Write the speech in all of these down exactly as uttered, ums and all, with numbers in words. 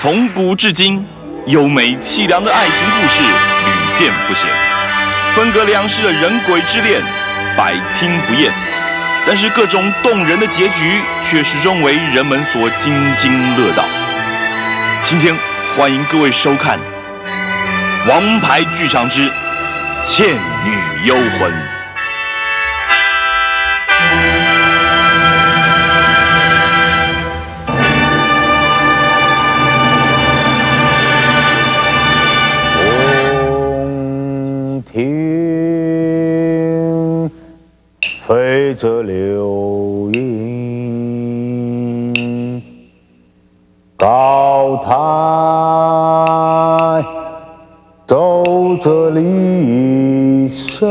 从古至今，优美凄凉的爱情故事屡见不鲜，分隔两世的人鬼之恋百听不厌。但是各种动人的结局却始终为人们所津津乐道。今天欢迎各位收看《王牌剧场之倩女幽魂》。 飞着流萤，高台走着离声，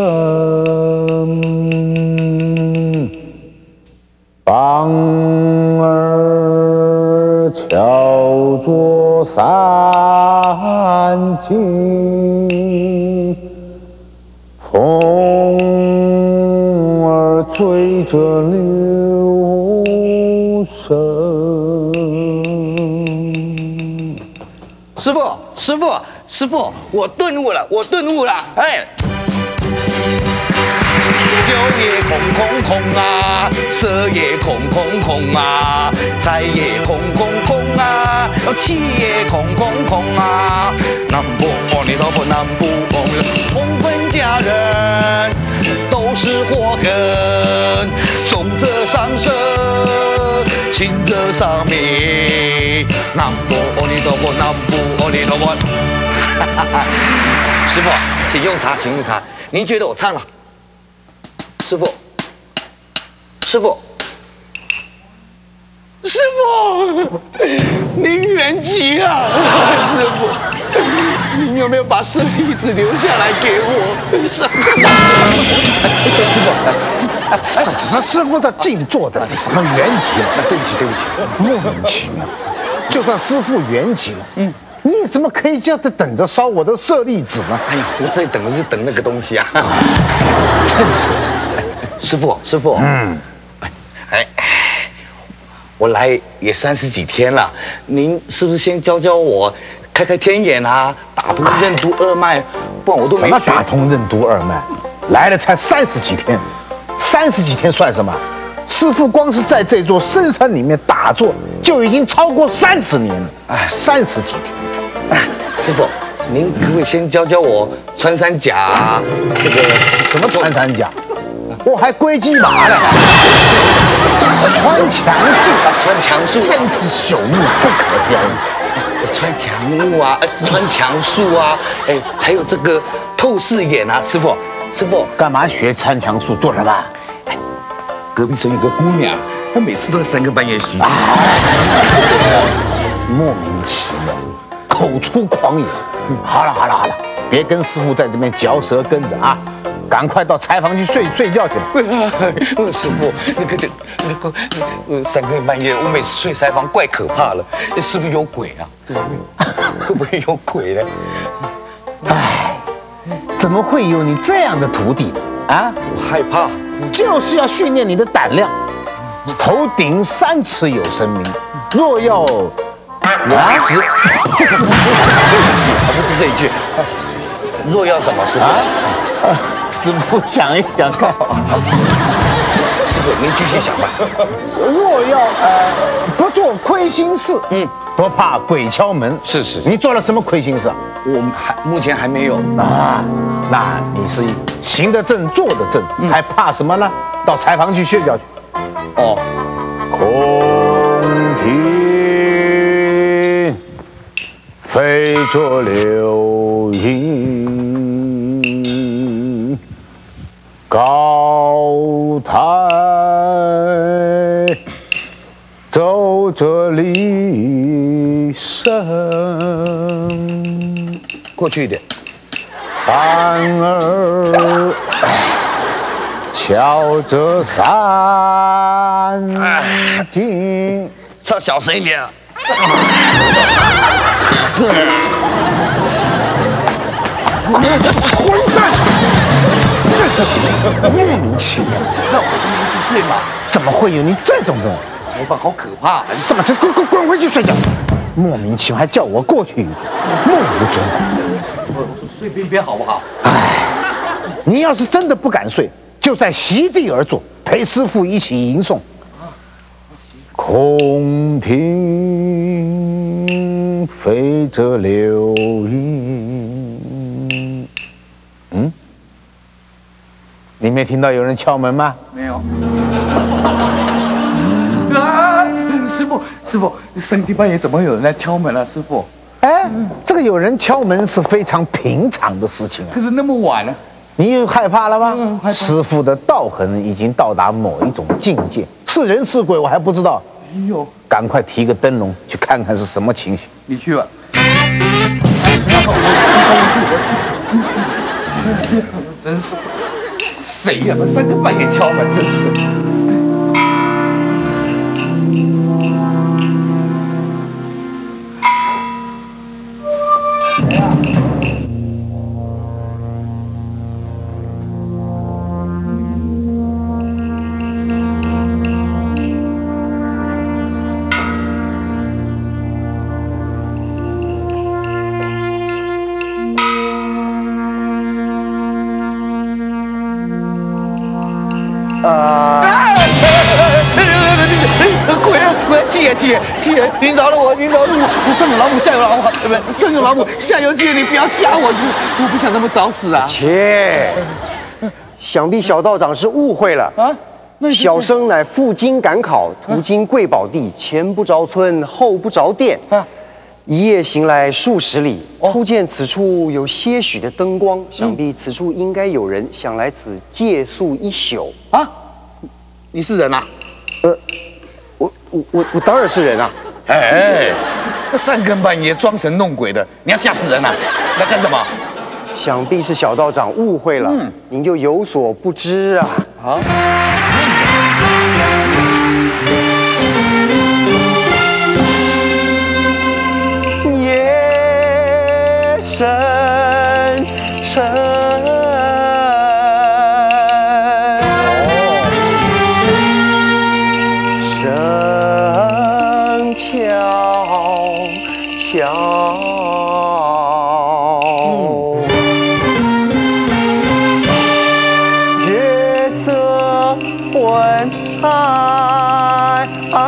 傍儿敲着三更，风吹着流声。 师傅，师傅，师傅，我顿悟了，我顿悟了，哎。酒也空空空啊，色也空空空啊，财也空空空啊，气也空空空啊。南无阿弥陀佛，南无阿弥陀佛，同分家人都是祸根，重则伤身，轻则伤命。南无阿弥陀佛，南无阿弥陀佛。师傅，请用茶，请用茶。您觉得我唱了？师傅，师傅，师傅，您圆寂了。师傅，您有没有把舍利子留下来给我？师傅，这这师傅在静坐的，这什么圆寂了？ 对不起，对不起， 莫名其妙。就算师傅圆寂了，嗯，你怎么可以这样子等着烧我的舍利子呢？ 哎呀，我在等的是等那个东西啊。 真是。 师傅，师傅，嗯，哎，我来也三十几天了，您是不是先教教我开开天眼啊，打通任督二脉？不然我都没学。 什么打通任督二脉？来了才三十几天，三十几天算什么？师父光是在这座深山里面打坐，就已经超过三十年了。哎，三十几天。 哎，师傅，您可不可以先教教我穿山甲啊？这个什么穿山甲？我还龟鸡马呢，穿墙术啊，穿墙术， 真是朽木不可雕也。 穿墙木啊，呃，穿墙术啊，哎，还有这个透视眼啊，师傅，师傅， 干嘛学穿墙术做什么？ 哎，隔壁村有个姑娘，她每次都在三更半夜洗澡， 莫名其妙，口出狂言。好了好了好了，别跟师傅在这边嚼舌根子啊！赶快到柴房去睡睡觉去了。 师傅，那个那个呃三更半夜，我每次睡柴房怪可怕了，是不是有鬼啊？会不会有鬼呢？ 唉，怎么会有你这样的徒弟啊？ 我害怕， 就是要训练你的胆量。头顶三尺有神明，若要啊， 不是不是这一句，不是这一句，若要什么师傅？ 呃，师傅想一想看， 师傅您继续想吧。 若要呃不做亏心事，嗯，不怕鬼敲门。 是是， 你做了什么亏心事啊？ 我还目前还没有啊。那你是行得正，坐得正，嗯、还怕什么呢？到柴房去睡觉去。 哦， 空庭飞着流萤，高台走着离声， 过去一点。 傍儿敲着三更， 唱小声一点。 混蛋！这是莫名其妙， 让我跟您去睡嘛？ 怎么会有你这种人？ 头发好可怕！ 怎么这滚滚滚回去睡觉？ 莫名其妙还叫我过去，目无尊长。 我睡边边好不好？ 唉，你要是真的不敢睡，就在席地而坐，陪师傅一起吟诵。空庭飞着流云。嗯，你没听到有人敲门吗？ 没有。啊，师傅，师傅，三更半夜怎么有人来敲门啊？师傅， 哎，这个有人敲门是非常平常的事情啊。 可是那么晚了， 你害怕了吗？ 嗯害怕师傅的道行已经到达某一种境界，是人是鬼我还不知道。 哎呦， 赶快提个灯笼去看看是什么情形。 你去吧。真是，谁呀？三更半夜敲门，真是。 啊！ 鬼啊鬼啊！七爷七爷七爷，您饶了我，您饶了我！上有老母，下有老母，不是上有老母，下有七爷，你不要吓我，我不想那么早死啊！ 切，想必小道长是误会了啊！ 小生乃赴京赶考，途经贵宝地，前不着村，后不着店， 啊， 一夜行来数十里， 哦突见此处有些许的灯光，想必此处应该有人想来此借宿一宿。 啊，你是人啊？ 呃，我我我我当然是人啊！ 哎，那三更半夜装神弄鬼的，你要吓死人啊！来干什么？ 想必是小道长误会了， 嗯您就有所不知啊。 啊？ 夜深沉，声悄悄，月色昏暗。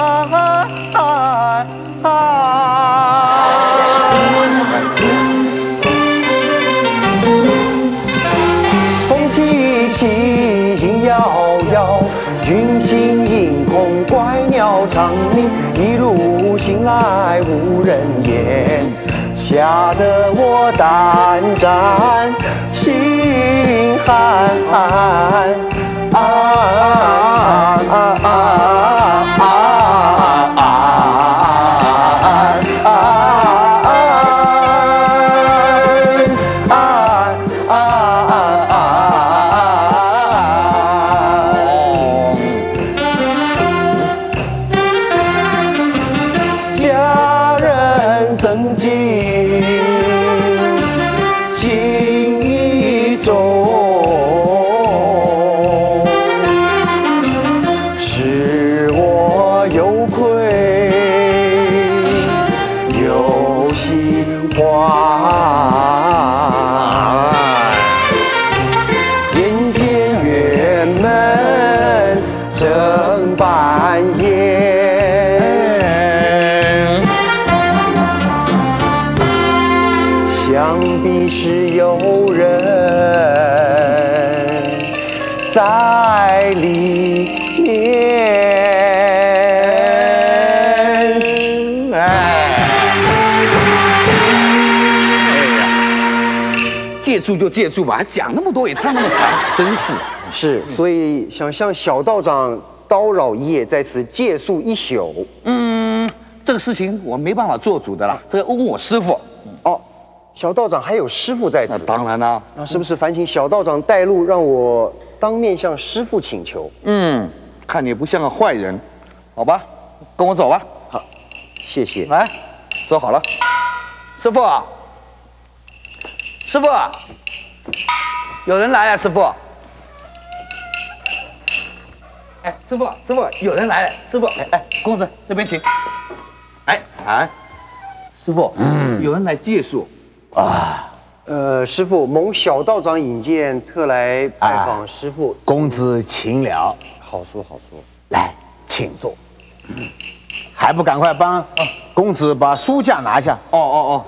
风起起，影摇摇，云行影空，怪鸟长鸣，一路行来无人烟，吓得我胆战心寒。啊啊啊啊啊在里面。 借住就借住吧，还讲那么多，也唱那么长，真是。 是，所以想向小道长叨扰一夜，在此借宿一宿。 嗯，这个事情我没办法做主的啦，这个问我师傅。 哦，小道长还有师傅在此。 那当然啦， 那是不是烦请小道长带路，让我当面向师傅请求？ 嗯，看你也不像个坏人，好吧，跟我走吧。 好，谢谢。 来，走好了。师傅啊，师傅啊，有人来了，师傅。哎，师傅，师傅，有人来了，师傅，哎哎，公子这边请。哎哎， 师傅，嗯，有人来借宿啊。 呃，师傅，蒙小道长引荐，特来拜访师傅。 公子请了， 好说好说。 来，请坐。嗯，还不赶快帮公子把书架拿下？ 哦哦哦。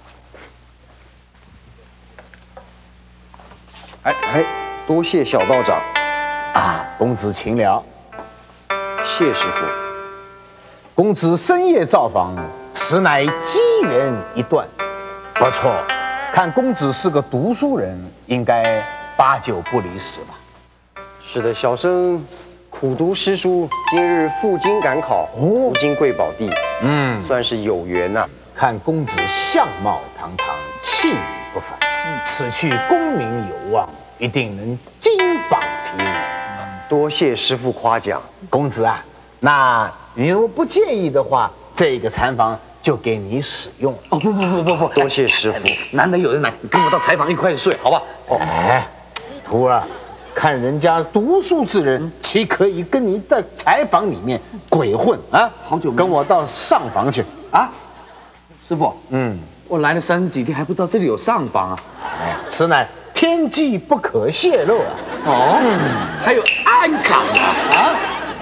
哎哎，多谢小道长。 啊，公子请了。 谢师傅。 公子深夜造访，此乃机缘一段。不错，看公子是个读书人，应该八九不离十吧？ 是的，小生苦读诗书，今日赴京赶考，途经贵宝地，嗯，算是有缘呐、啊。 看公子相貌堂堂，气宇不凡，嗯、此去功名有望，一定能金榜题名。 多谢师傅夸奖， 公子啊，那你如果不介意的话，这个禅房就给你使用了。 哦不不不不不， 多谢师傅， 难得有人来，跟我到柴房一块睡，好吧？ 哦，哎，徒儿，看人家读书之人，岂可以跟你在柴房里面鬼混啊？ 好久没跟我到上房去啊！师傅， 嗯， 我来了三十几天，还不知道这里有上房啊！ 哎，此乃天机不可泄露啊！ 哦，嗯、还有安岗啊啊！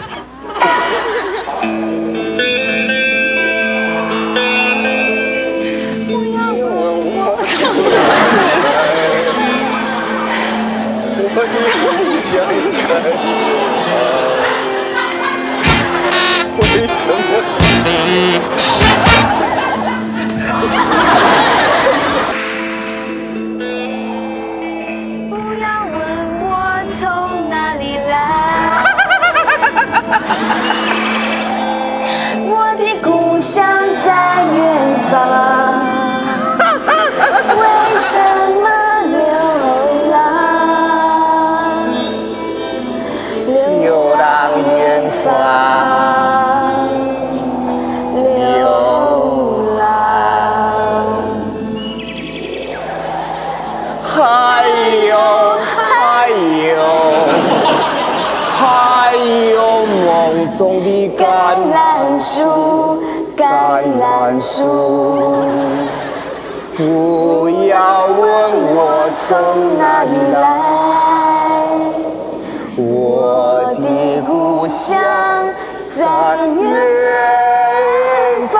不要问我， 我的想看，为什么？ 不要问我从哪里来，我的故乡在远方，为什么流浪？流浪远方，流浪。 还有还有还有梦中的橄橄榄树，橄榄树， 不要问我从哪里来，我的故乡在远方。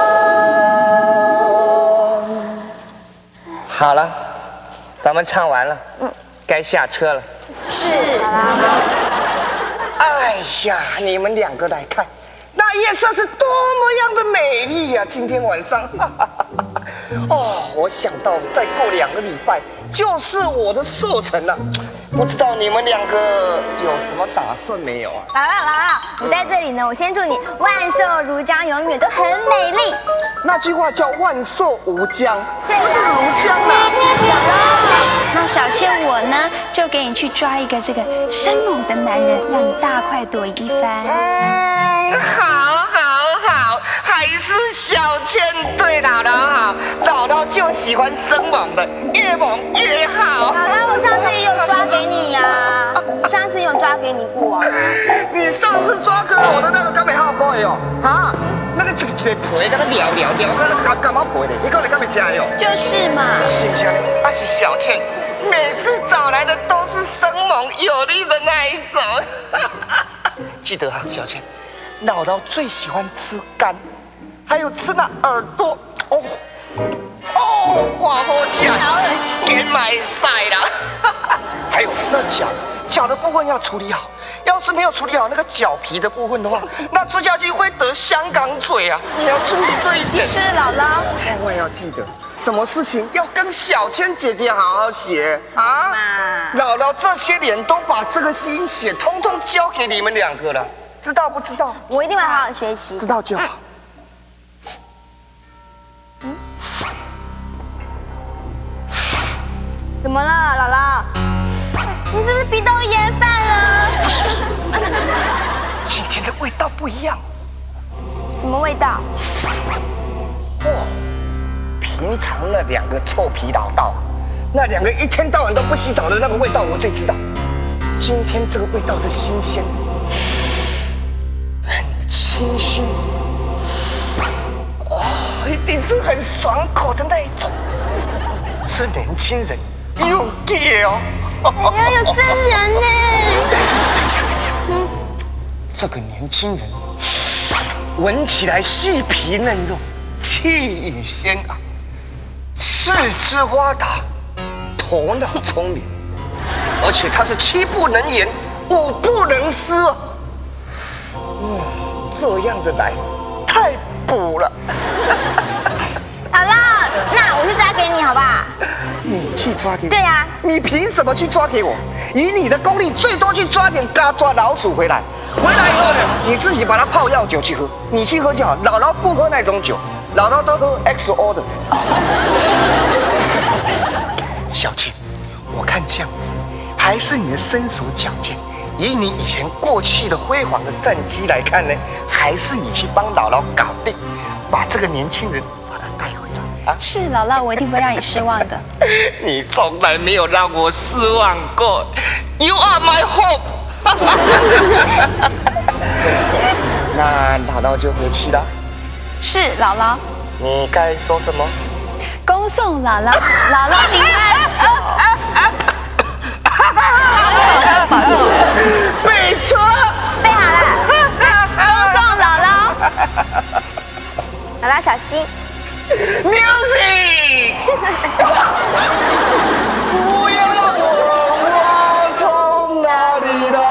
好了，咱们唱完了，嗯，该下车了。 是啦。 哎呀，你们两个来看，那夜色是多么样的美丽呀、啊！今天晚上，哈哈哈哈哦，我想到再过两个礼拜就是我的寿辰了，不知道你们两个有什么打算没有啊？ 姥姥姥姥，我在这里呢，我先祝你万寿如江，永远都很美丽。 那句话叫万寿无疆， 对， 不是如江啊。 姥姥。 那小倩我呢，就给你去抓一个这个生猛的男人，让你大快朵颐一番。 嗯，好，好，好，还是小倩对姥姥好，姥姥就喜欢生猛的，越猛越好。 姥姥，我上次也有抓给你呀、啊，我上次也有抓给你过啊。 你上次抓给我的那个干没好过哟，哈，那个这个这皮跟它撩撩撩，跟那干干嘛皮的？你讲你干没加哟？ 就是嘛。 是不是？那是小倩。每次找来的都是生猛有力的那一种。记得啊，小倩，姥姥最喜欢吃肝，还有吃那耳朵。哦哦，哇好吃，给买晒了。还有那脚，脚的部分要处理好。要是没有处理好那个脚皮的部分的话，那吃下去会得香港嘴啊！你要注意这一点。 是姥姥， 千万要记得。什么事情要跟小倩姐姐好好学啊！姥姥这些年都把这个心血通通交给你们两个了，知道不知道？ 我一定会好好学习。 知道就好。 嗯？怎么了，姥姥？你是不是鼻窦炎犯了？ 今天的味道不一样。 什么味道？ 哦。平常那两个臭皮老道，那两个一天到晚都不洗澡的那个味道，我最知道。今天这个味道是新鲜的，很清新，哦，一定是很爽口的那一种。是年轻人有给哦。 哎呀，有生人呢！ 等一下，等一下，嗯，这个年轻人闻起来细皮嫩肉，气宇轩昂，四肢发达，头脑聪明，而且他是七不能言，五不能失哦。嗯，这样的来太补了。 好了，那我去抓给你，好不好？ 你去抓给我？ 对啊， 你凭什么去抓给我？以你的功力，最多去抓点嘎抓老鼠回来。回来以后呢，你自己把它泡药酒去喝，你去喝就好。姥姥不喝那种酒，姥姥都喝 X O 的。小倩，我看这样子，还是你的身手矫健。以你以前过去的辉煌的战绩来看呢，还是你去帮姥姥搞定，把这个年轻人把他带回来啊！ 是姥姥，我一定不会让你失望的。 你从来没有让我失望过 ，You are my hope 。那姥姥就回去了。 是姥姥。 你该说什么？ 恭送姥姥，姥姥平安。 备车， 备好了。恭送姥姥，姥姥小心。 Music。不要问我从哪里来，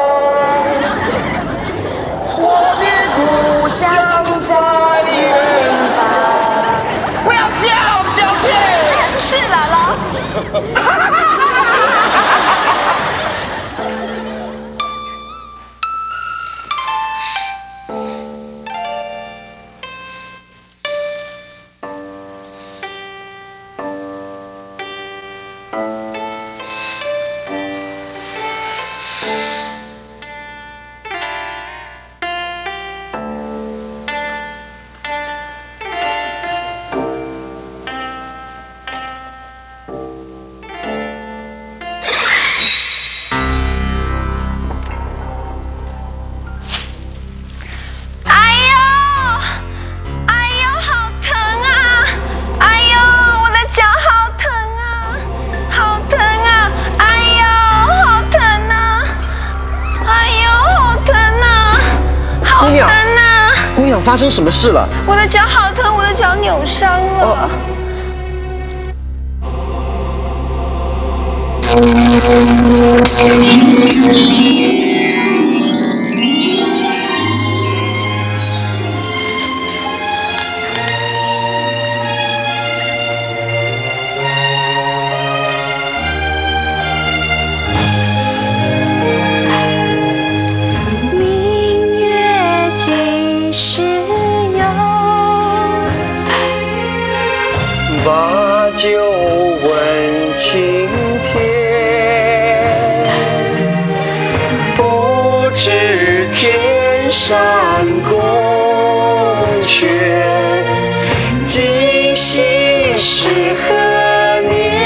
我的故乡在远方。不要笑，小姐。 是姥姥。 发生什么事了？ 我的脚好疼，我的脚扭伤了。 明月几时有？ 把酒问青天，不知天上宫阙，今夕是何年？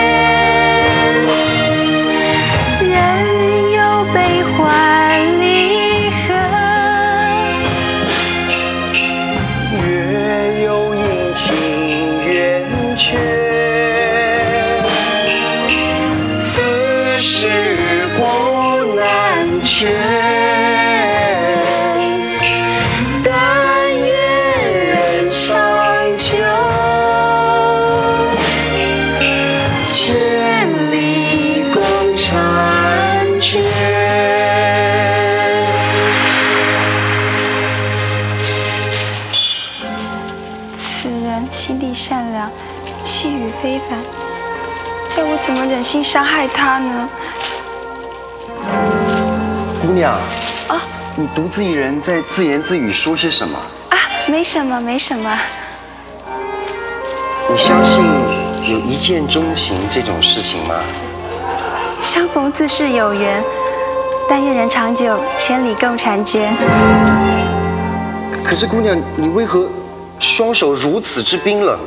人有悲欢离合， 月有阴晴圆缺，此事古难全。但愿人长久，千里共婵娟。 此人心地善良，气宇非凡，叫我怎么忍心伤害他呢？ 姑娘， 啊你独自一人在自言自语说些什么？ 啊，没什么，没什么。 你相信有一见钟情这种事情吗？ 相逢自是有缘，但愿人长久，千里共婵娟。 可是姑娘，你为何双手如此之冰冷？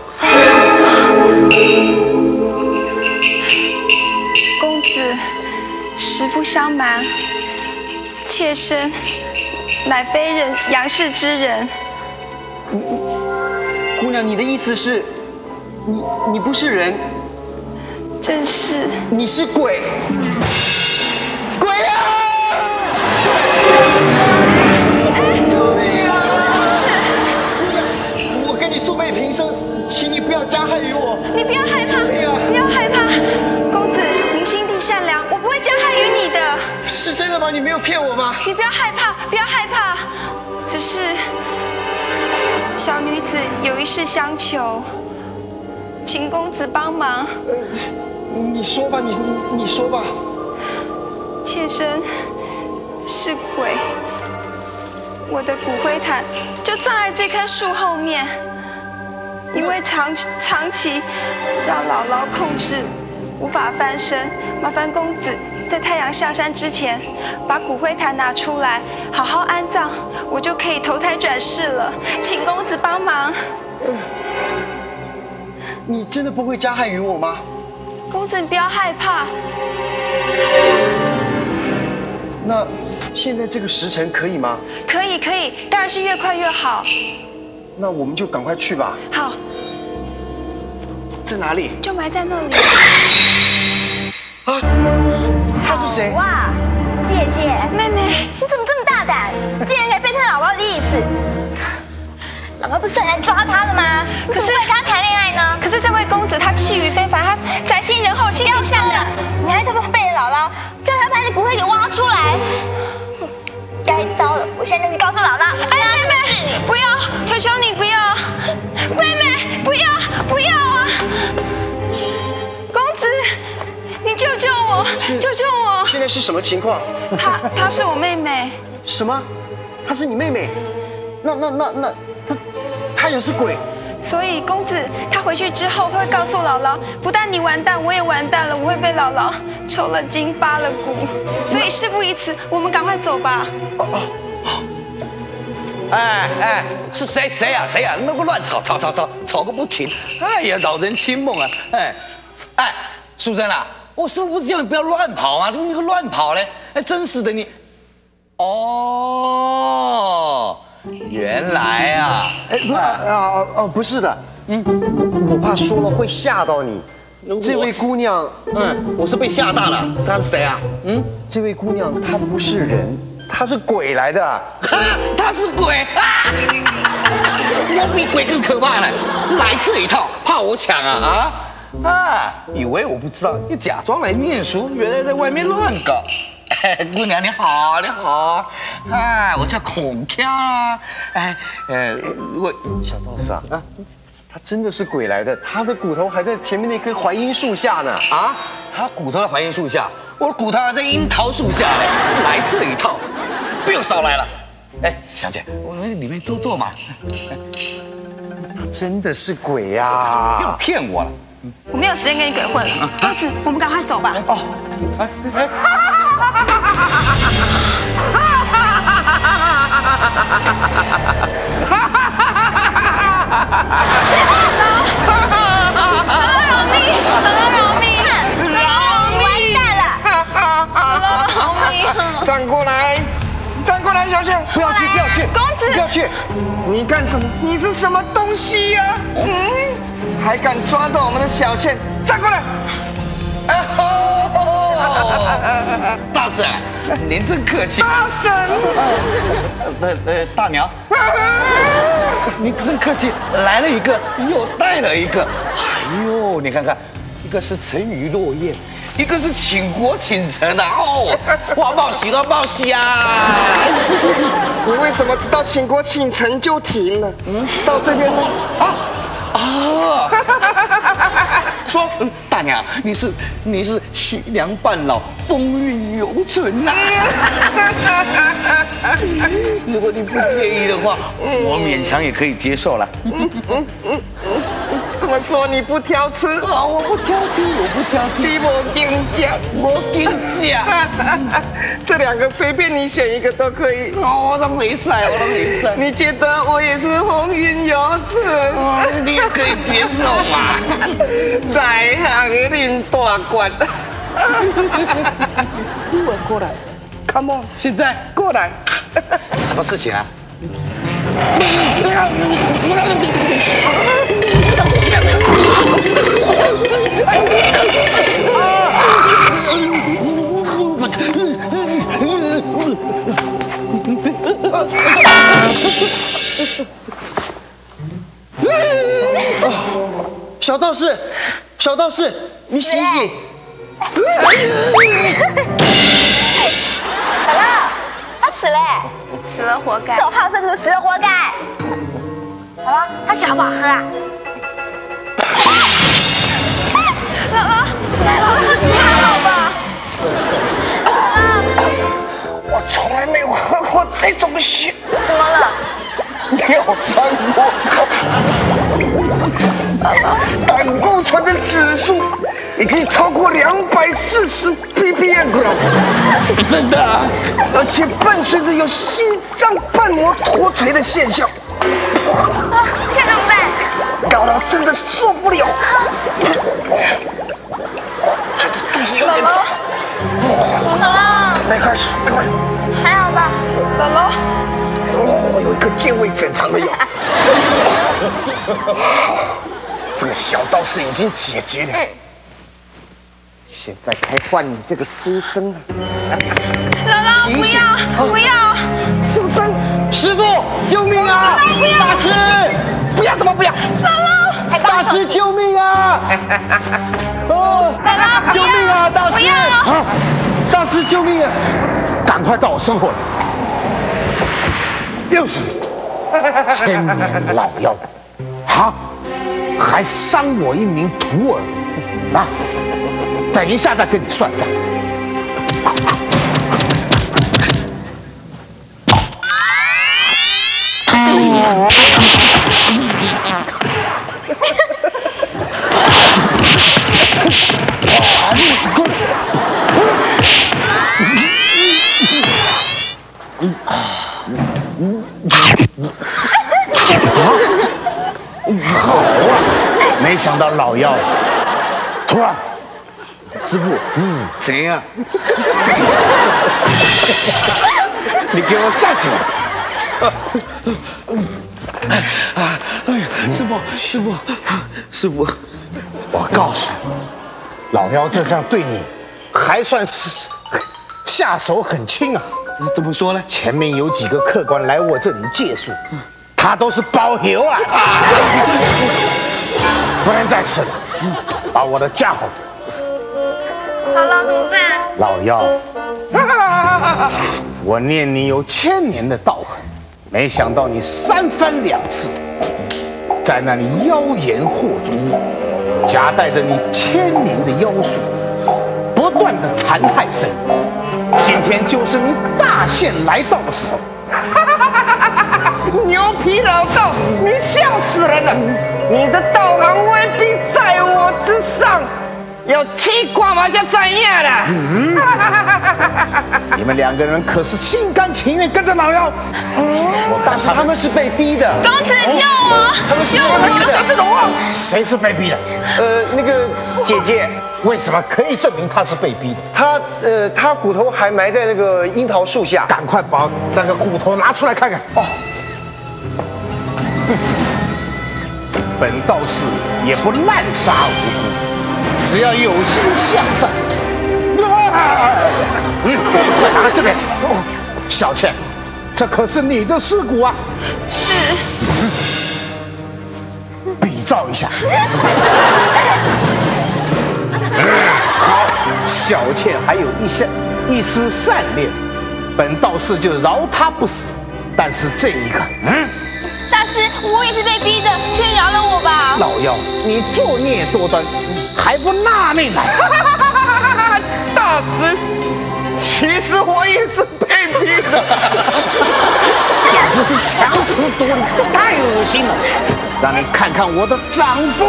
公子，实不相瞒，妾身乃非人杨氏之人。 姑娘，你的意思是，你你不是人， 正是。 你是鬼。鬼啊！救命啊！我跟你素昧平生，请你不要加害于我。 你不要害怕，不要害怕，公子，您心地善良，我不会加害于你的。 是真的吗？你没有骗我吗？ 你不要害怕，不要害怕，只是小女子有一事相求，请公子帮忙。 呃，你说吧，你你说吧。 妾身是鬼，我的骨灰坛就葬在这棵树后面。因为长长期让姥姥控制，无法翻身，麻烦公子在太阳下山之前，把骨灰坛拿出来，好好安葬，我就可以投胎转世了。请公子帮忙。 嗯，你真的不会加害于我吗？ 公子，你不要害怕。 那现在这个时辰可以吗？ 可以，可以，当然是越快越好。 那我们就赶快去吧。 好。 在哪里？ 就埋在那里。 啊！他是谁？ 哇，姐姐，妹妹，你怎么这么大胆，竟然敢背叛姥姥的意思？姥姥不是很来抓他的吗？可是为跟他谈恋爱呢？ 可是这位公子他气宇非凡，他宅心仁厚，心地善良， 你还特别背着姥姥，叫他把你的骨灰给挖出来。该糟了！我现在就去告诉姥姥。 哎，妹妹，不要，求求你不要，妹妹，不要，不要啊！公子，你救救我，救救我！ 现在是什么情况？ 她，她是我妹妹。 什么？她是你妹妹？那那那那，她，她也是鬼。 所以公子他回去之后会告诉姥姥，不但你完蛋，我也完蛋了，我会被姥姥抽了筋扒了骨。所以事不宜迟，我们赶快走吧。 哦哦哦！哎哎，是谁谁呀谁呀？那个乱吵吵吵吵吵个不停！哎呀，扰人清梦啊！哎哎，淑珍啊，我是不是叫你不要乱跑啊？怎么你个乱跑嘞？哎，真是的你。哦。原来啊， 哎不啊啊哦不是的，嗯，我怕说了会吓到你。这位姑娘， 嗯，我是被吓大了。她是谁啊？嗯， 这位姑娘她不是人，她是鬼来的。 哈，她是鬼啊！我比鬼更可怕了，来这一套，怕我抢啊啊啊！以为我不知道，你假装来念书，原来在外面乱搞。哎，姑娘你好，你好，哎，我叫孔锵啊，哎，呃，我小道士啊，啊，他真的是鬼来的，他的骨头还在前面那棵槐荫树下呢。 啊，他骨头在槐荫树下，我的骨头还在樱桃树下嘞，来这一套，不用少来了。哎，小姐，我们里面坐坐嘛。 他真的是鬼呀、啊！ 不要骗我了。 我没有时间跟你鬼混了，公子，我们赶快走吧。 哦，哎哎。 饶命！饶命！饶命！完蛋了！饶命！ 站过来，站过来，小姐， 不要去，不要去， 公子， 不要去！ 你干什么？你是什么东西呀？嗯，还敢抓着我们的小倩？站过来！ 大婶，您真客气。 大婶， 呃呃，大娘，您真客气，来了一个，又带了一个。哎呦，你看看，一个是沉鱼落雁，一个是倾国倾城的哦。哇，报喜都报喜啊！ 你为什么知道倾国倾城就停了？嗯，到这边呢？ 啊啊！说，大娘，你是你是徐娘半老，风韵犹存呐。如果你不介意的话，我勉强也可以接受了。 嗯嗯嗯嗯，这么说你不挑吃？ 啊，我不挑剔，我不挑剔。 你我跟你讲， 我跟你讲， 这两个随便你选一个都可以。 哦，我都没赛，我都没赛。 你觉得我也是风韵犹存？ 哦，你也可以接受嘛。 来行领大官，过过来 ，Come on， 现在过来， 什么事情啊？ 小道士，小道士，你醒醒！ 姥姥，他死了， 死了活该。 这种好色徒死了活该。姥姥，他血好不好喝啊？ 姥姥，姥姥，你还好吧？ 我从来没有喝过这种血。 怎么了？ 尿酸过高，胆固醇的指数已经超过两百四十 ppm， 真的、啊，而且伴随着有心脏瓣膜脱垂的现象。 啊，这怎么办？ 姥姥真的受不了，觉得肚子有点大。 姥姥， 没开始，没开始， 还好吧？ 姥姥， 哦，有一颗健胃整肠的药。这个小道士已经解决了，现在该换你这个书生了。 姥姥，不要，不要！ 书生，师傅，救命啊！大师，不要什么不要？ 姥姥， 大师救命啊！哦， 姥姥， 救命啊！大师， 不要！ 啊，大师救命啊！ 赶快到我身后来！又是你，千年老妖，哈，还伤我一名徒儿，啊！等一下再跟你算账。好啊！没想到老妖，徒儿， 师傅，嗯，怎样？ 你给我站起来！ 啊！哎呀，师傅，师傅，师傅， 我告诉你，老妖这样对你，还算是下手很轻啊。 怎么说呢？ 前面有几个客官来我这里借宿，他都是包邮啊，不能再吃了，把我的家伙给姥姥怎么办？ 老妖，我念你有千年的道行，没想到你三番两次在那里妖言惑众，夹带着你千年的妖术，不断的残害生灵。今天就是你大限来到的时候。 牛皮老道，你笑死人了！你的道行未必在我之上，要气挂嘛就怎样了？ 嗯，你们两个人可是心甘情愿跟着老妖？我大师他们是被逼的。 公子救我！ 他们是救被逼的。 我！ 这种话， 谁是被逼的？ 呃，那个姐姐， 为什么可以证明他是被逼的？ 她呃，她骨头还埋在那个樱桃树下。 赶快把那个骨头拿出来看看。哦，哼，本道士也不滥杀无辜，只要有心向善。嗯，快拿来这边。哦，小倩，这可是你的尸骨啊。 是。 比照一下。好，小倩还有一些一丝善念，本道士就饶他不死。但是这一个，嗯， 大师，我也是被逼的，劝饶了我吧。 老妖，你作孽多端，还不纳命来？ 大师，其实我也是被逼的， 简直是强词夺理，太恶心了！让你看看我的掌风。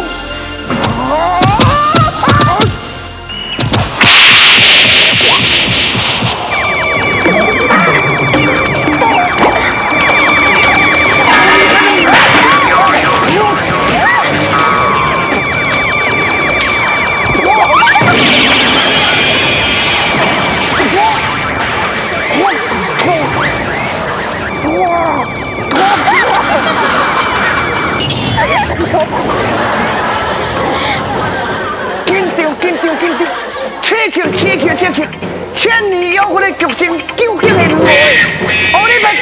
切克切克切克，千年妖狐的剧情究竟会如何？我你别